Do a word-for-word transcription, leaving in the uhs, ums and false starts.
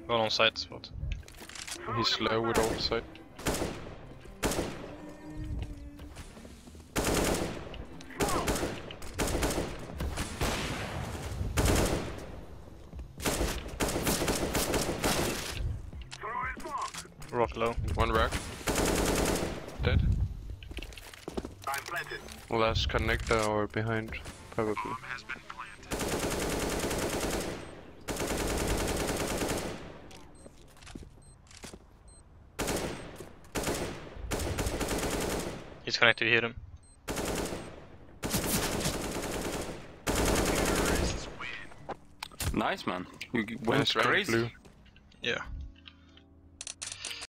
One on site spot. He's low with all side. Rock low. One rack. Dead. Last connector or behind, probably. He's connected, you hit him. Nice, man. You went Nice round, crazy. blue. Yeah.